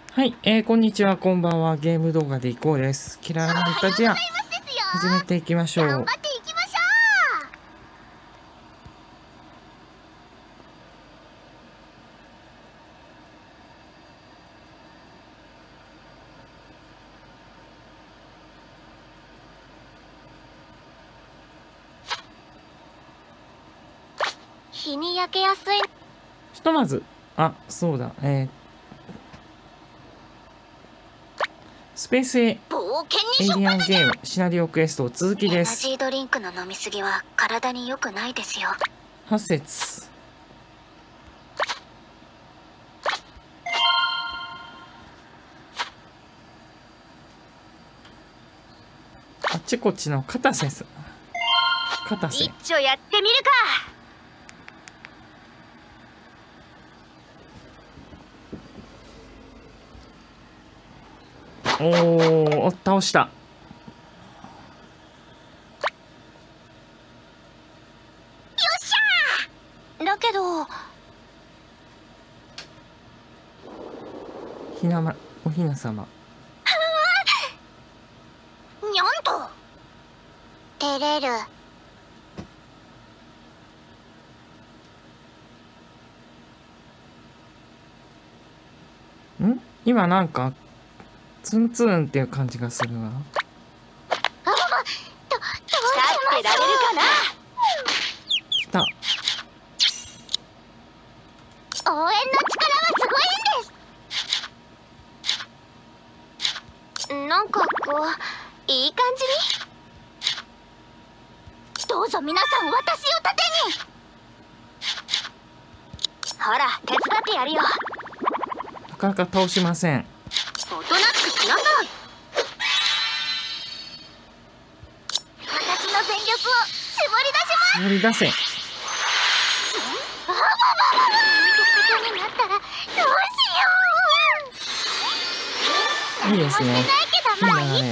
はい、こんにちは、こんばんは。ゲーム動画でいこうです。キラーファンタジア、始めていきましょう。 頑張っていきましょう。日に焼けやすい。 ひとまず、そうだ、スペースエ冒険イにリアンゲームシナリオクエスト続きエナです。 ジードリンクの飲みすぎは体に良くないですよ。 8節。あっちこっちの片瀬さん。片瀬。 一丁やってみるか。 おー、倒した。 だけどおひな様。 にゃんと照れる。 今なんかツンツンっていう感じがするわ。 どうしましょう。 来た。 応援の力はすごいんです。なんかこういい感じに。どうぞ皆さん、私を盾に。ほら手伝ってやるよ。 なかなか倒しません。 おとなしくしなさい。私の全力を絞り出します。 絞り出せ。 ことになったらどうしよう。 いいですね。 何もしてないけどまあいいか。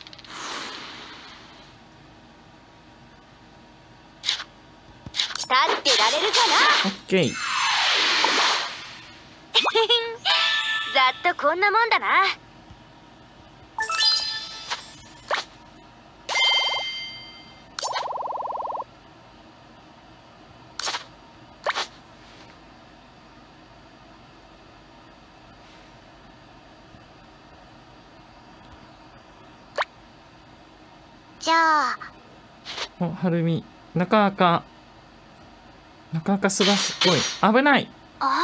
立ってられるかオッケー。 な。ざっとこんなもんだな。じゃあはるみ、なかなかすばしっこい。危ない。 あ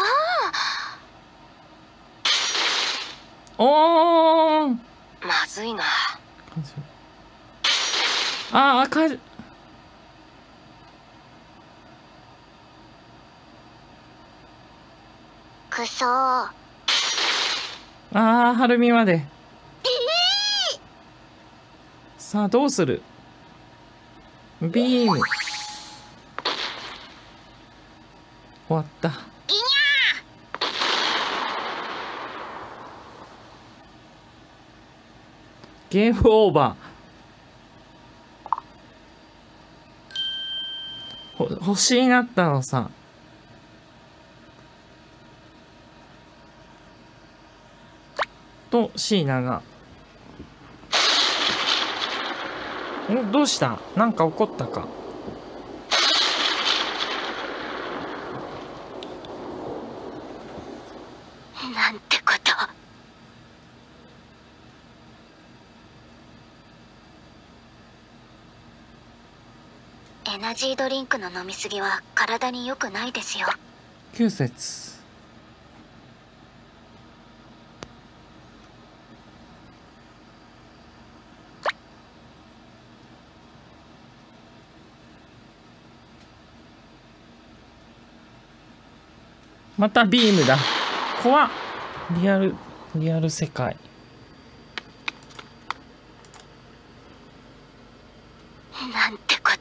おー。 まずいな。くそー。 はるみまで。さあ、どうする。ビーム。終わった。ゲームオーバー。星になったのさ。と椎名が。どうした。なんか起こったか。 なんてこと。エナジードリンクの飲みすぎは体に良くないですよ。 9節。またビームだ。怖っ。リアル世界。 なんてこと。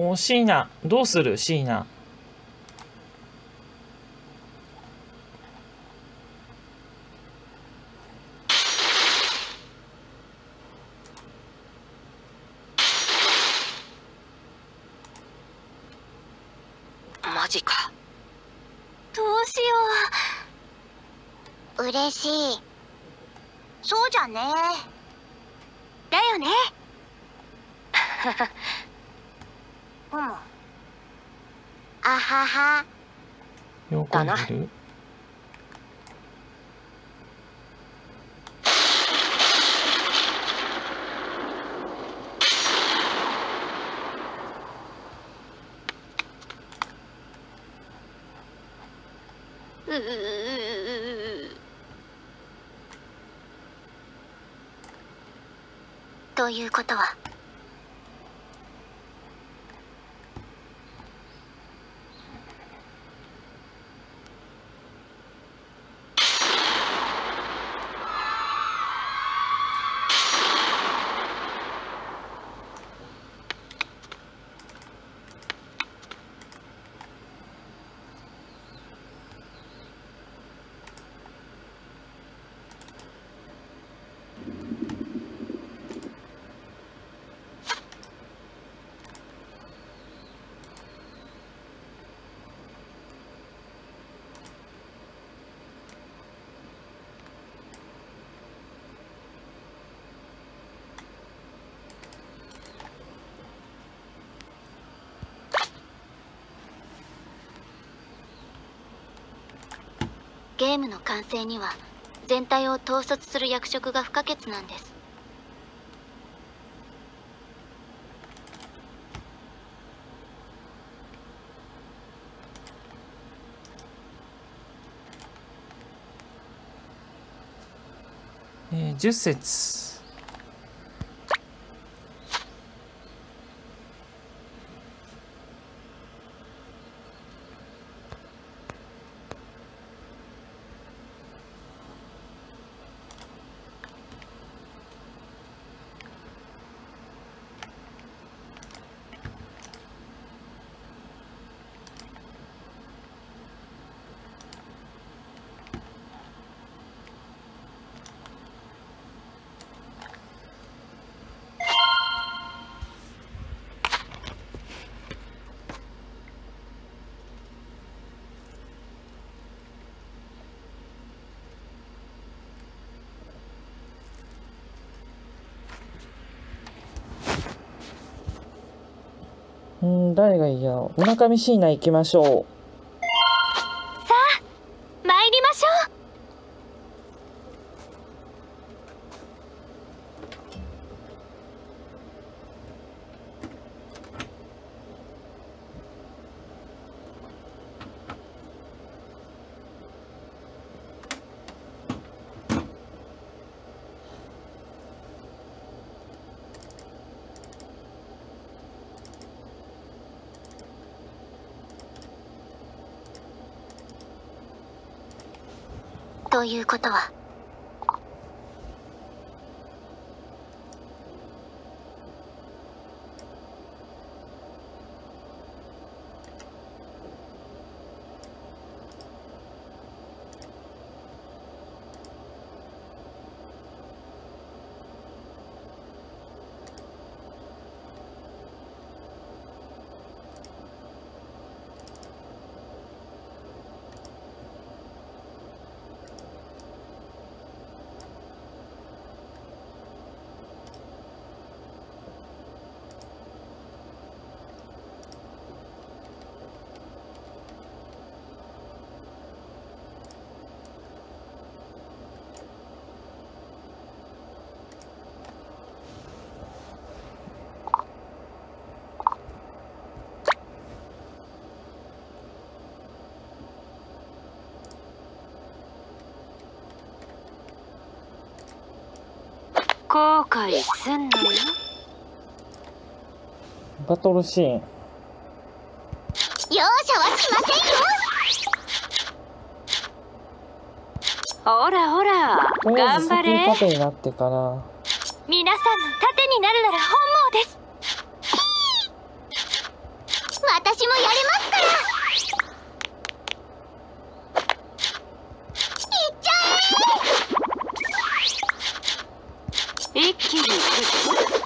シーナ、どうするシーナ。 マジか。どうしよ嬉しい。そうじゃね。だよね。うん。あはは。 妖怪いる？ ということは。ゲームの完成には全体を統率する役職が不可欠なんです。 10節。誰がいいやろ。村上椎名行きましょう。 さあ参りましょう。ということは。後悔すんなよ。 バトルシーン。 容赦はしませんよ。 ほらほら、 とりあえず頑張れ。 先縦になってから。 皆さん盾になるなら本望です。私もやれますから。いっちゃ一気に行く。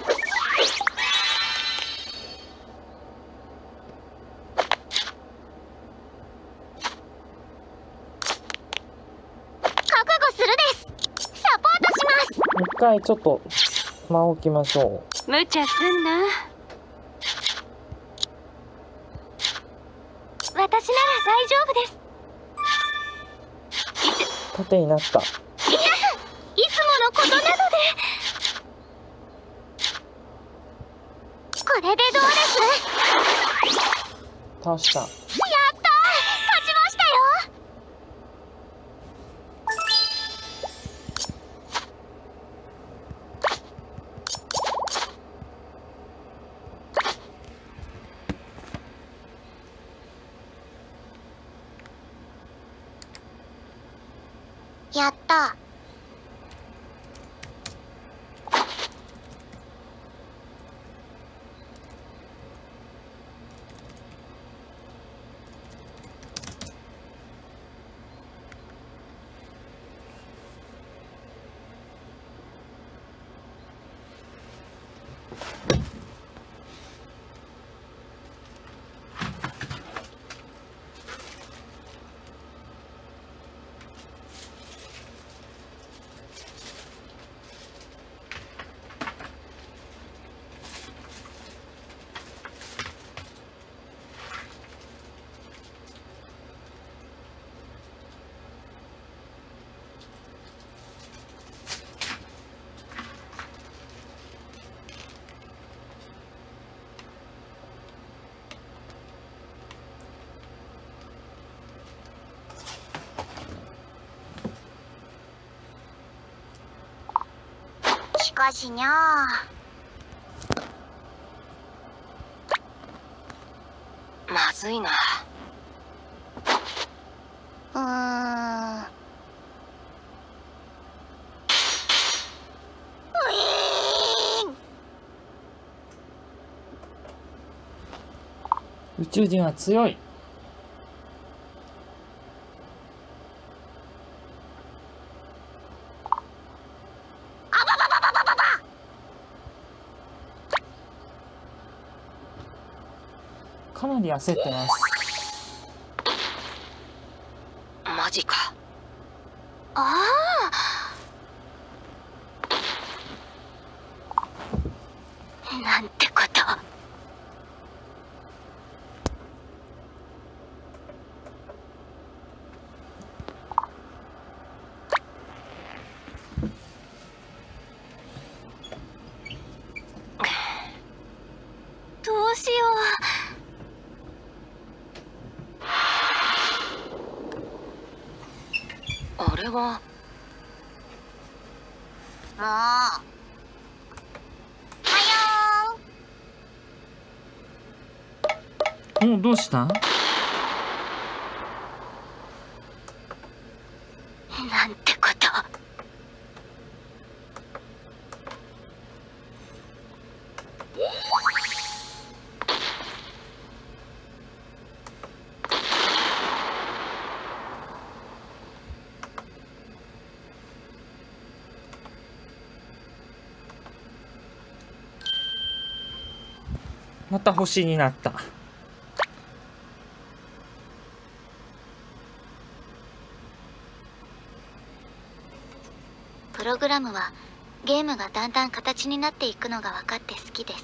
覚悟回ちょっと間を置きましょ無茶すんな。 私なら大丈夫です。 う。縦になった。 いつものことなので。これでどうです？ 倒した。 やったー、勝ちましたよ。やった。しかしにゃー。 まずいな。 宇宙人は強い。かなり焦ってます。 マジか。 ああ、なんてこと。どうしよあれは。 う。もう。はよお、どうした？ ー。なんてこと。 また星になった。 プログラムはゲームがだんだん形になっていくのが分かって好きです。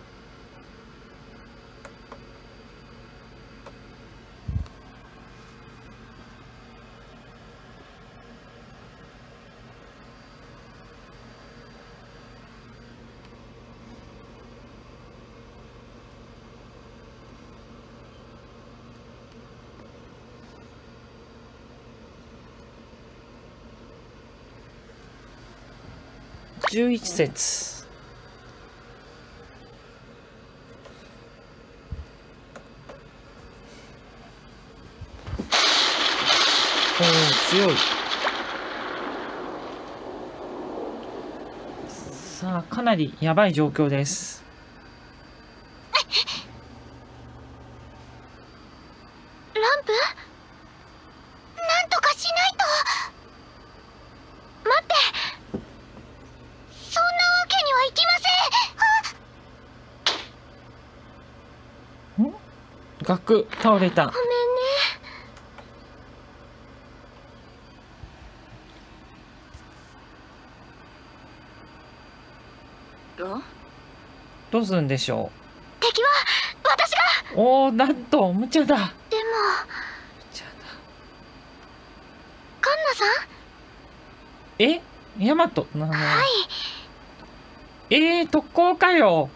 11節。おお、強い。さあ、かなりやばい状況です。 ランプ？なんとかしないと。待って、そんなわけにはいきません。 額倒れた。 ごめんね。 どうするんでしょ敵は私が。 う。おお、なんと無茶だ。無でも茶だ。 カンナさん。 え、ヤマト、 はい。 特攻かよ。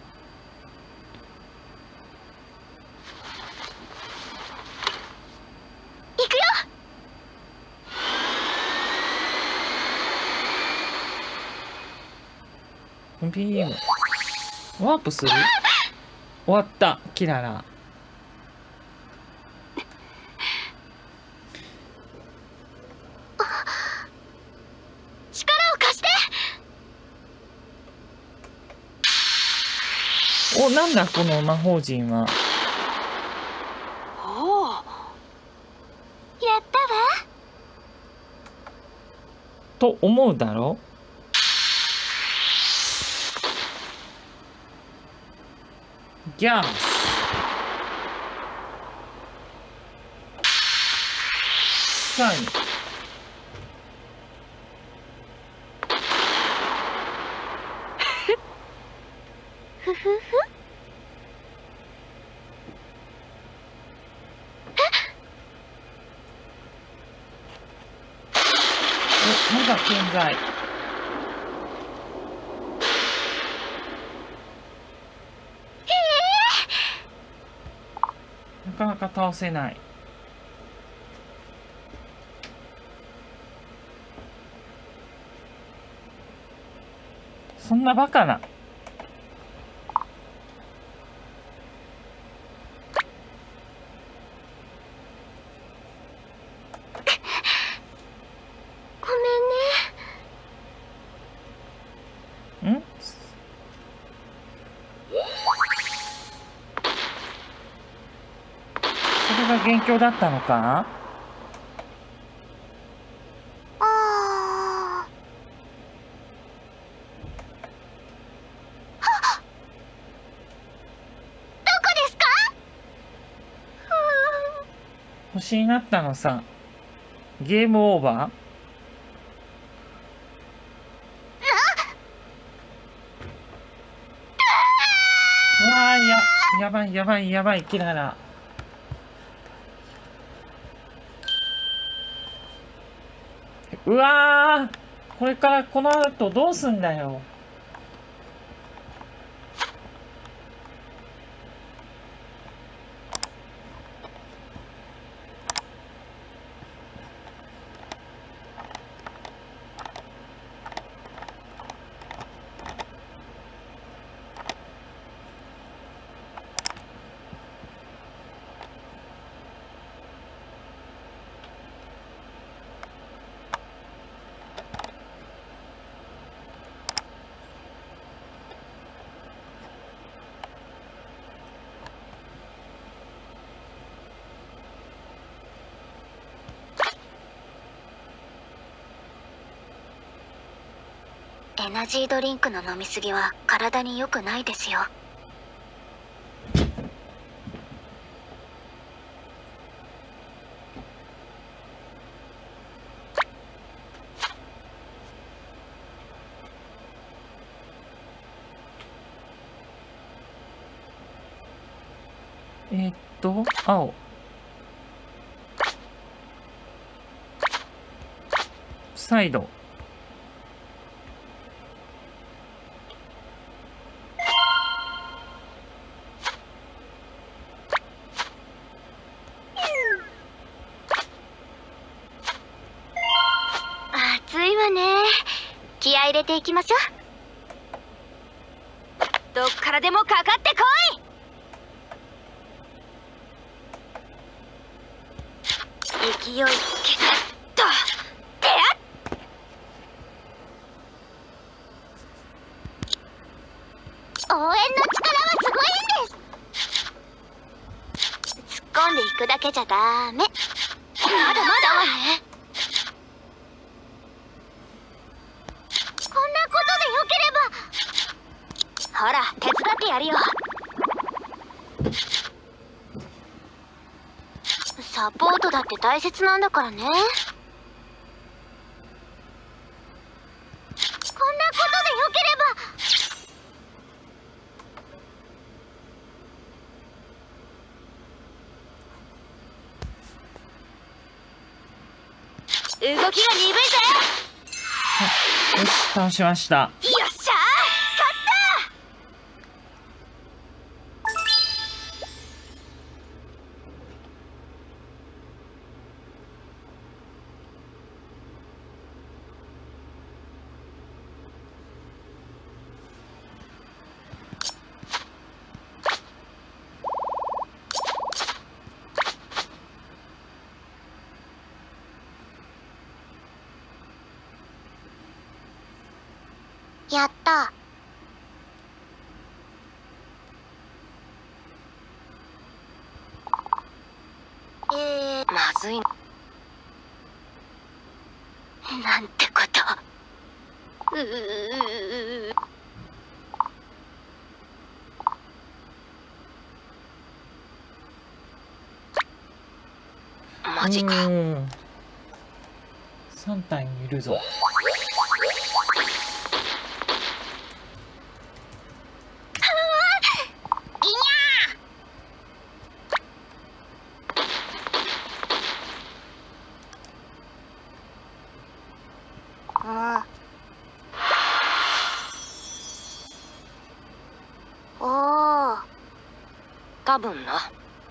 行くよ。 ビームワープする。終わった、キララ。 力を貸して。 お、なんだこの魔法陣は。 おお。 やったわ。 と思うだろ。ギャース。さらに。 ふふふ。 お、まだ健在。なかなか倒せない。そんなバカな。 ごめんね。 ん？それが元凶だったのか？ ああ。どこですか？ 星になったのさ。ゲームオーバー？うわー、やばいやばいやばい、キララ。うわー、これからこの後どうすんだよ。 エナジードリンクの飲みすぎは体に良くないですよ。 青。サイド。 暑いわね。気合い入れていきましょう。 どっからでもかかってこい。 勢いつけたと。てやっ。応援の力はすごいんです。突っ込んでいくだけじゃダメ。まだまだわね。こんなことでよければ。ほら、手伝ってやるよ。サポートだって大切なんだからね。こんなことでよければ。 動きが鈍いぜ。 よし、倒しました。 よっしゃー、勝ったやった。 まずいな。なんてこと。マジか。 3体もいるぞ。 おお、 多分な。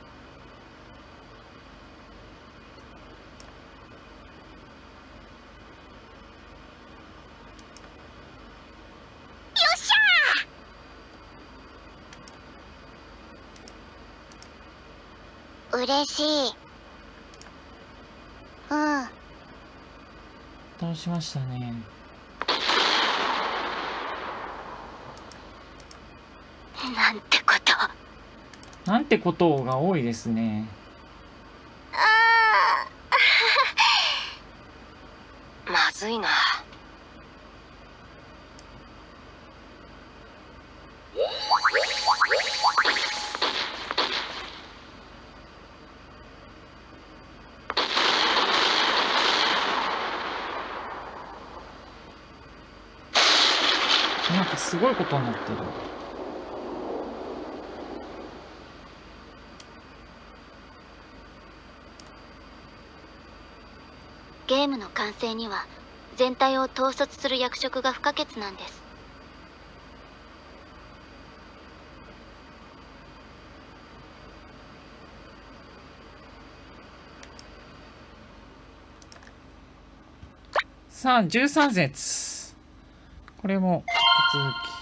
嬉しい。うん。 倒しましたね。 なんてこと。 なんてことが多いですね。 まずいな。 なんかすごいことになってる。 ゲームの完成には全体を統率する役職が不可欠なんです。 さあ、13節。これも引き続き。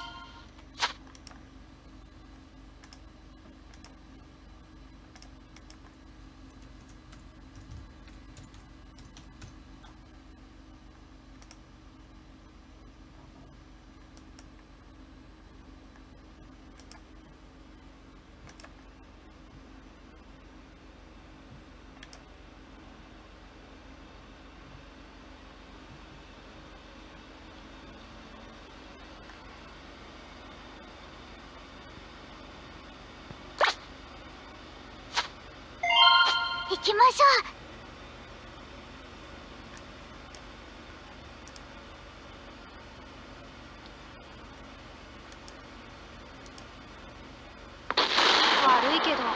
行きましょう。 悪いけど。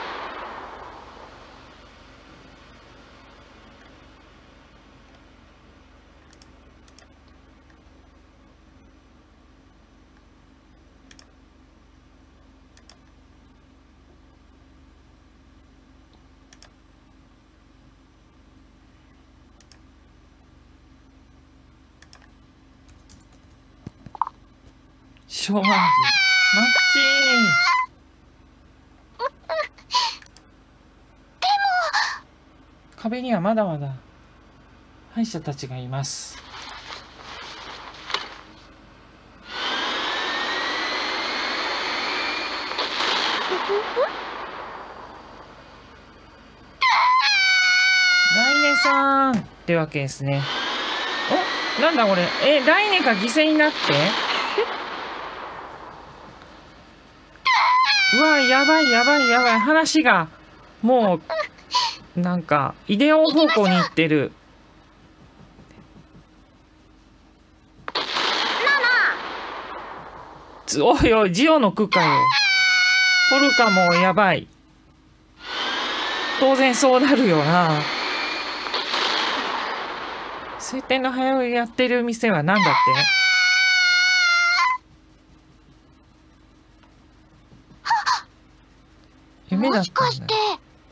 勝負マッチ。壁にはまだまだ敗者たちがいます。ライネさんってわけですね。お、なんだこれ。ライネが犠牲になって。うわ、やばいやばいやばい。話がもうなんかイデオン方向に行ってる。おいおい、ジオの区かよ。ポルカもやばい。当然そうなるよな。 晴天の早追いやってる店は何だって？夢だもしったんだ。 かして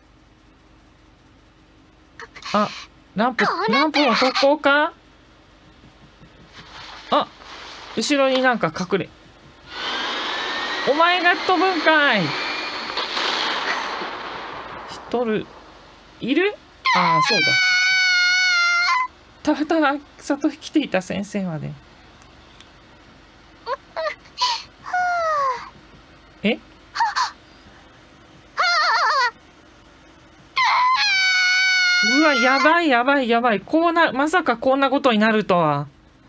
あ、ランプの特攻か？あ、後ろになんか隠れ。お前が飛ぶんかい。一人いる？ああ、そうだ。たまたま里に来ていた先生まで。え？うわ、やばいやばいやばい。まさかこんなことになるとは。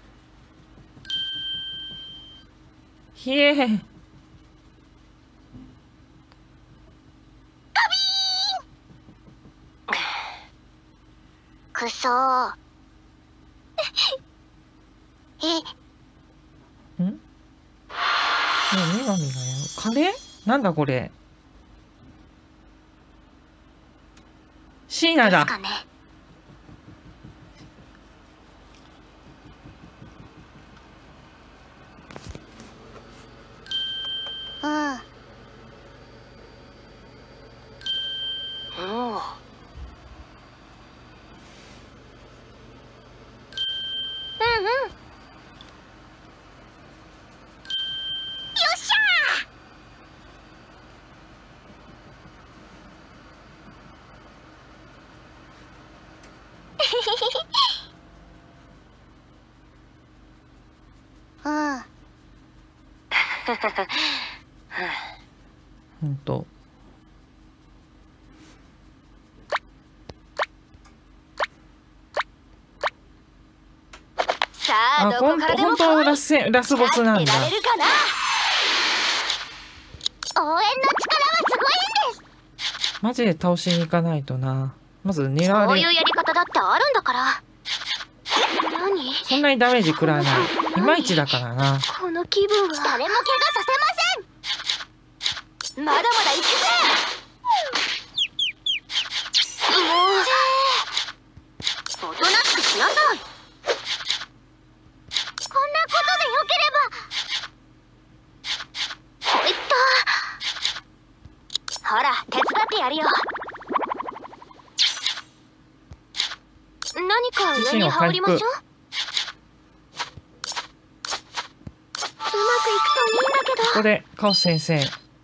ひえ。 くそー。 ん？ねえ、女神がやる。カレー？なんだこれ。シーナだ。 ですかね。うん。 おお。 うん。 ほんと。 さあ、どこからでも本当ラスボスなんだ。 やれるかな。 応援の力はすごいんです。 マジで倒しに行かないとな。まず狙われ。 こういうやり方だってあるんだから。何？ そんなにダメージ食らわない。いまいちだからな。 この気分は。 誰も怪我させません。 まだまだ行くぜ。もうおとなしくしなさい。 こんなことでよければ。 ほら、手伝ってやるよ。 何か上に羽織りましょう。うまくいくといいんだけど。 ここでカオス先生。 ア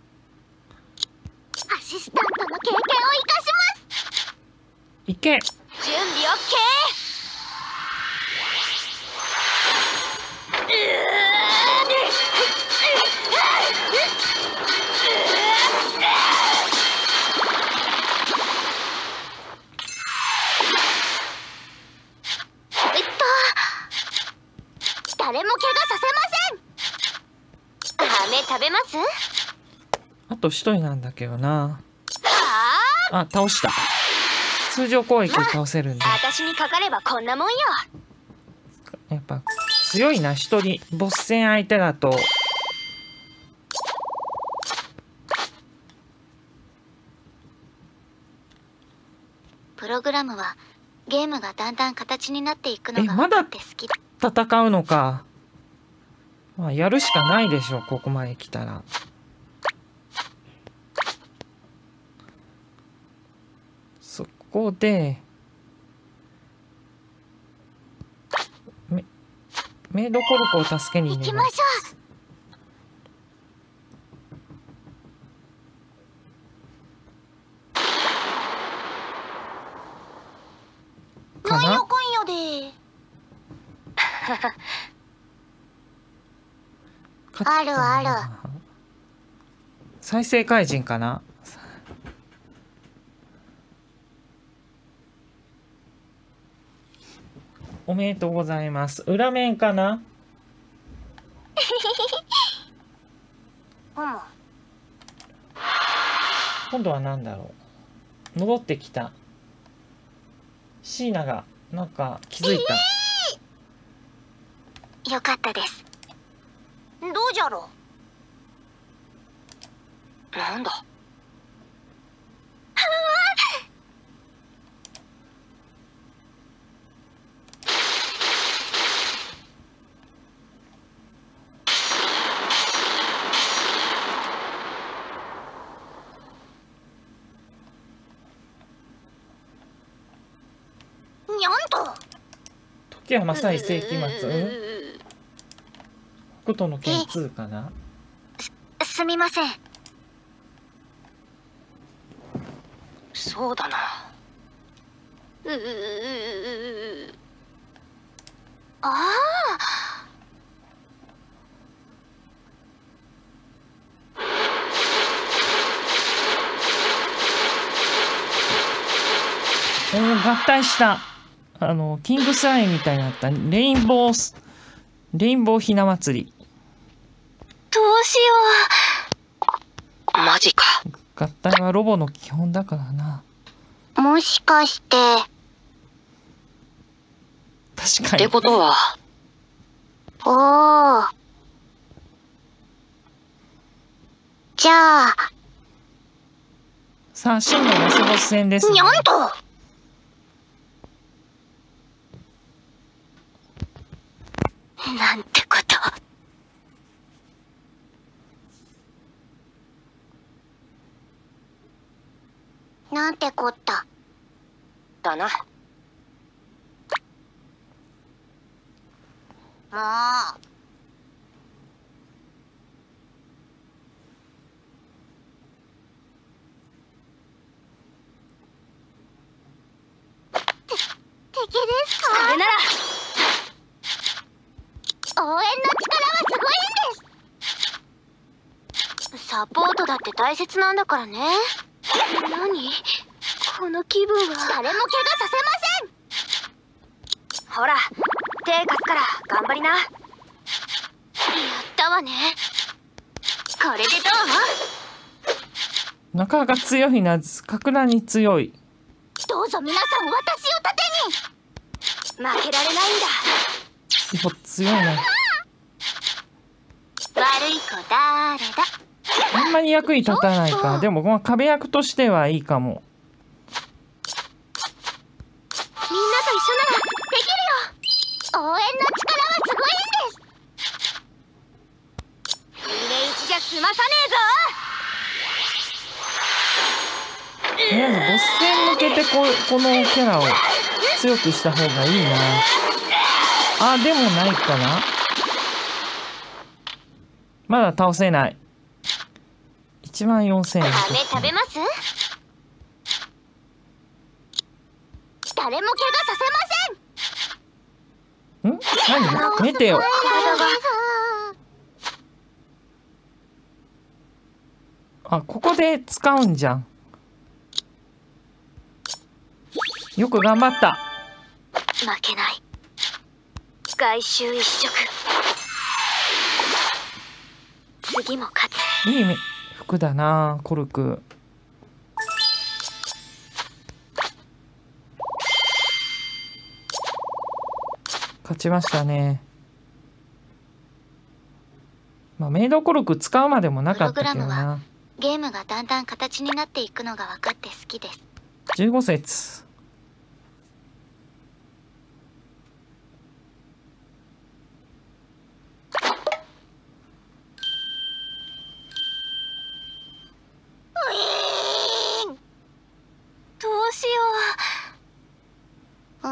シスタントの経験を生かします。 いけ。 準備 OK。 誰も怪我させません。飴食べます？ あと一人なんだけどな。 ああ、倒した。通常攻撃で倒せるんだ。 私にかかればこんなもんよ。 やっぱ強いな、一人。ボス戦相手だと。 プログラムはゲームがだんだん形になっていくのがまだ分かって好きだ。 戦うのか。まあ、やるしかないでしょ、ここまで来たら。そこで、メイドコルコを助けに行行きま。 きますしょう。 かな。 なんやかんやで。あるある。 再生怪人かな。おめでとうございます。裏面かな。今度は何だろう。戻ってきたシーナがなんか気づいた。 よかったです。どうじゃろう。 なんだ。 にゃんと。 時は正い世紀末。北斗の拳2かな。 すみません。 そうだな。 ああ。 合体したキングスアイみたいになったレインボーひな祭り。 どうしよマジか。 合体はロボの基本だからな。 う。もしかして。 確かに。 ってことは。 おお。じゃあ。 さあ真のラスボス戦ですね。 にゃんと。なんてこと。なんてこった。 だな。 もう。敵ですか？ それなら。 応援の力はすごいんです。サポートだって大切なんだからね。何？この気分は。誰も怪我させません。 ほら、手貸すから頑張りな。 やったわね。これでどなかなか強いな。格段に強い。 どうぞ皆さん私を盾に。 負けられないんだ。 強いな。 悪い子誰だ。 あんまり役に立たないか。でもこの壁役としてはいいかも。 みんなと一緒ならできるよ。応援の力はすごいんです。 入れ打ちじゃ済まさねとりあえずボス戦向けてこのキャラを強くした方がいいな。あ、でもないかな。まだ倒せない。14000円。 飴食べます？誰も怪我させません。 何？メテオ。あ、ここで使うんじゃん。よく頑張った。 負けない。外周一色。次も勝つ。 いい服だな、コルク。勝ちましたね。まあメイドコルク使うまでもなかったけどな。 ゲームがだんだん形になっていくのが分かって好きです。 15節。 どうしよう。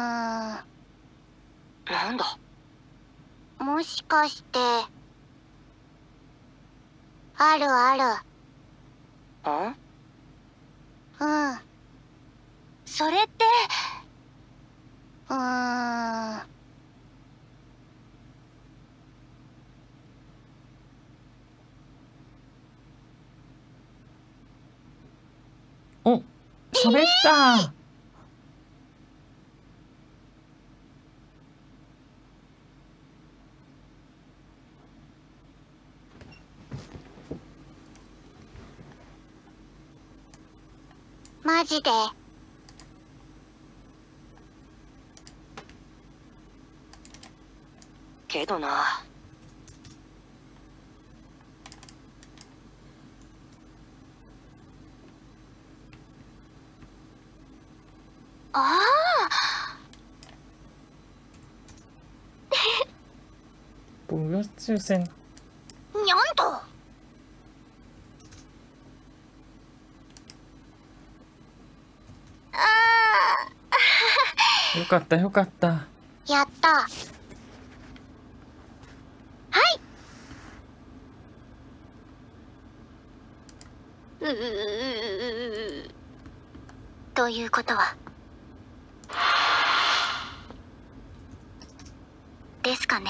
なんだ。 もしかしてあるある。 ん？ うん。それってお、喋った。 マジで。 けどな。 ああ。 ボヨ抽選。 にゃんと。 よかったよかった。 やった。はい。ということはですかね。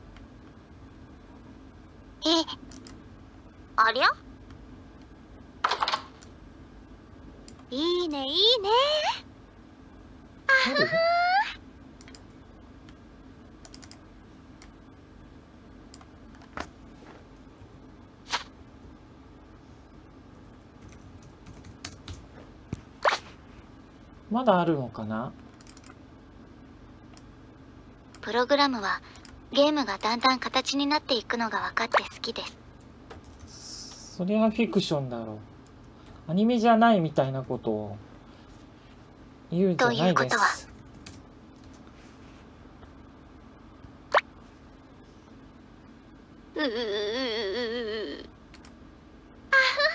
ありゃ？いいねいいね。あふふ。 まだあるのかな。 プログラムはゲームがだんだん形になっていくのが分かって好きです。 それはフィクションだろう。アニメじゃないみたいなことを言うんじゃないです。ということはあふ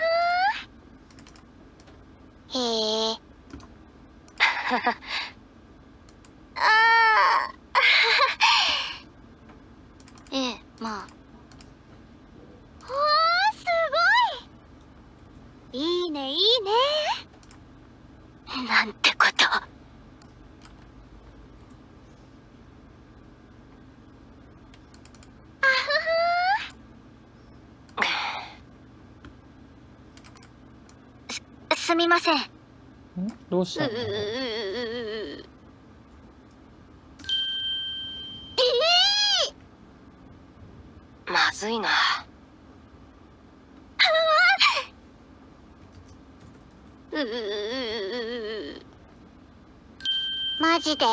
ふ。へえ。ああ。ええ、まあ。わあ、すごい。いいねいいね。なんてこと。あふふ。すみません。 どうしたの？ まずいな。 マジで。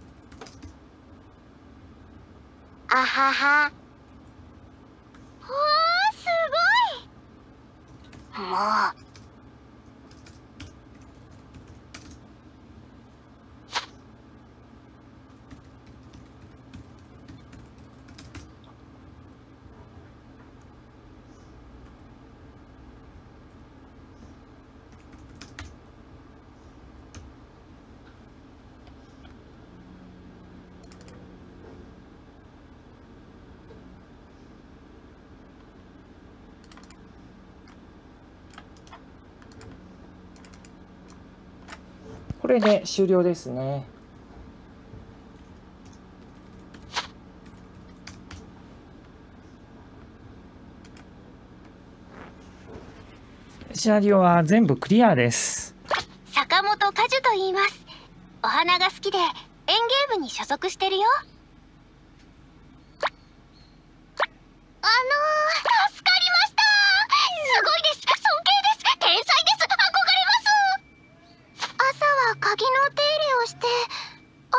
あはは。わあ、すごい。 もう。 これで終了ですね。シナリオは全部クリアです。 坂本果樹と言います。お花が好きで園芸部に所属してるよ。助かりました。すごいです。尊敬です。天才です。憧れます。朝は鍵の手入れをして、あ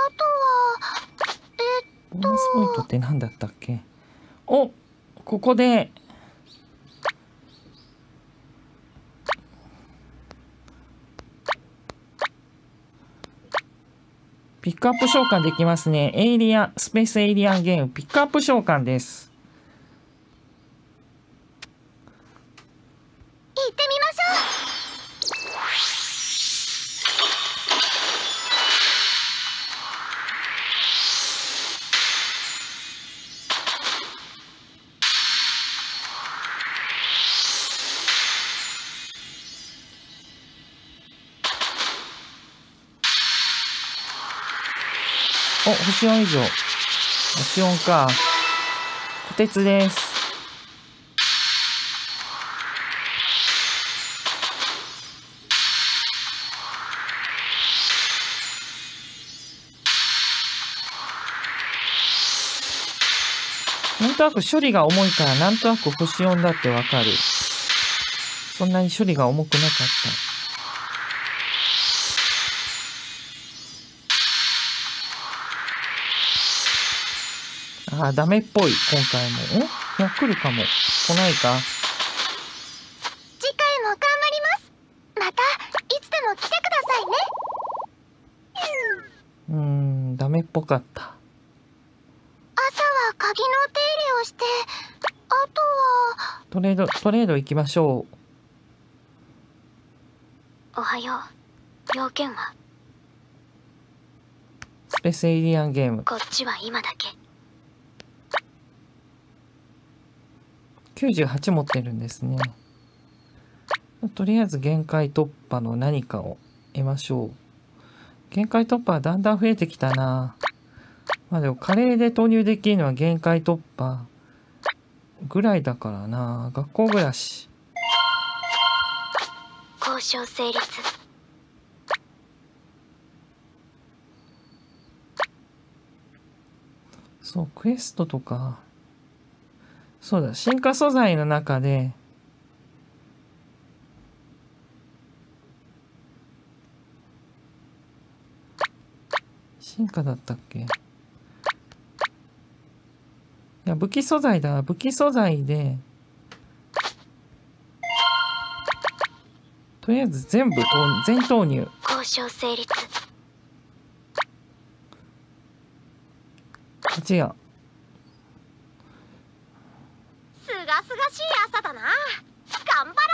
とはボーナスポイントって何だったっけ？お、ここでピックアップ召喚できますね。エイリアン、スペースエイリアンゲーム、ピックアップ召喚です。 行ってみましょお、星4以上。星4か。虎鉄です。なんとなく処理が重いからなんとなく星4だってわかる。そんなに処理が重くなかった。ああ、ダメっぽい、今回も。もう来るかも。来ないか。 次回も頑張ります。また、いつでも来てくださいね。 ダメっぽかった。 朝は鍵の手入れをして、あとはトレード行きましょおはよう。要件は？ ペースエイリアンゲーム。 こっちは今だけ。 98持ってるんですね。とりあえず限界突破の何かを得ましょう。限界突破はだんだん増えてきたな。まあでもカレーで投入できるのは限界突破ぐらいだからな。学校暮らし。 交渉成立。 そう、クエストとか。そうだ、進化素材の中で、進化だったっけ？いや、武器素材だ。武器素材で、とりあえず全投入。 交渉成立。 勝ちや。 すがすがしい朝だな。頑張ろう。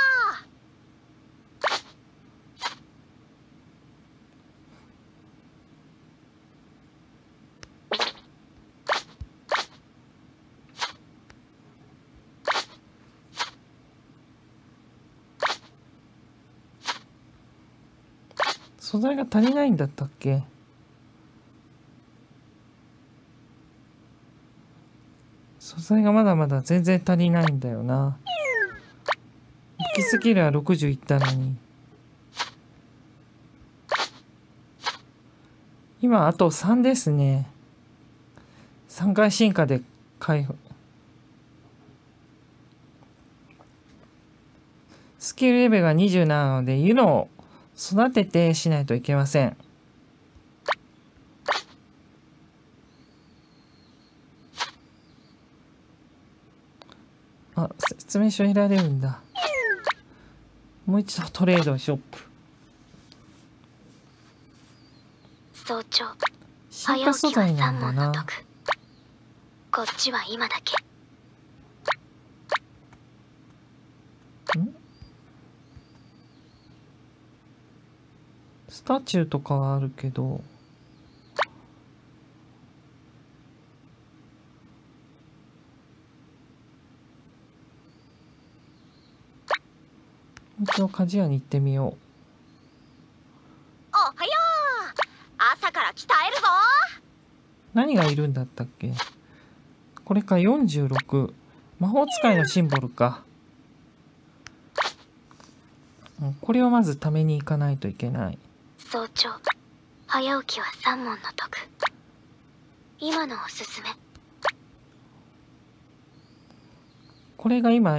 素材が足りないんだったっけ？素材がまだまだ全然足りないんだよな。武器スキルは60いったのに。今あと3ですね。3回進化で回復。スキルレベルが27なので、湯のを育ててしないといけません。あ、説明書いられるんだ。もう一度トレードショップ。 早朝。 進化素材なんだな。 こっちは今だけ。 スタチューとかはあるけど、一応鍛冶屋に行ってみよう。 おはよう。朝から鍛えるぞ。 何がいるんだったっけ？これか。46。魔法使いのシンボルか。これをまずために行かないといけない。 早朝。早起きは3問の得。今のおすすめ。 これが今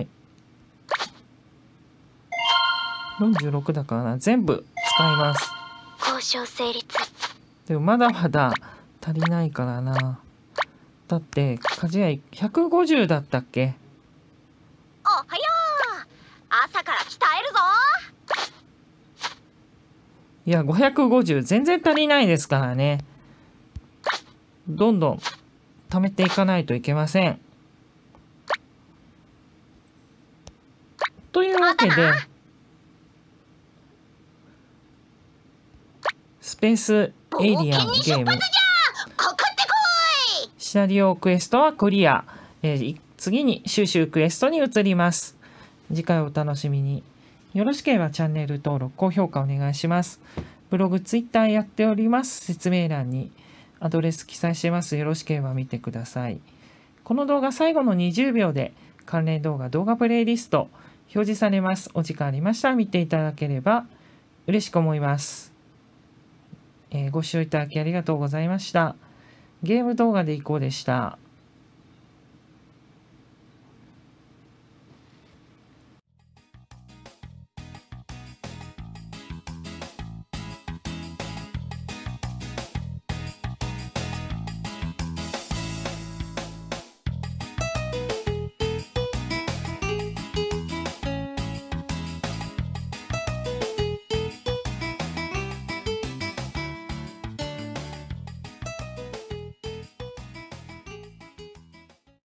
46だからな。全部使います。 交渉成立。 でもまだまだ足りないからな。だって鍛冶屋150だったっけ？ おはよう。朝から鍛えるぞ。 いや、550全然足りないですからね。どんどん貯めていかないといけません。というわけで、スペースエイリアンゲームシナリオクエストはクリア。次に収集クエストに移ります。次回お楽しみに。よろしければチャンネル登録、高評価お願いします。ブログ、ツイッターやっております。説明欄にアドレス記載してます。よろしければ見てください。この動画最後の20秒で関連動画、動画プレイリスト表示されます。お時間ありましたら見ていただければ嬉しく思います。ご視聴いただきありがとうございました。ゲーム動画でいこうでした。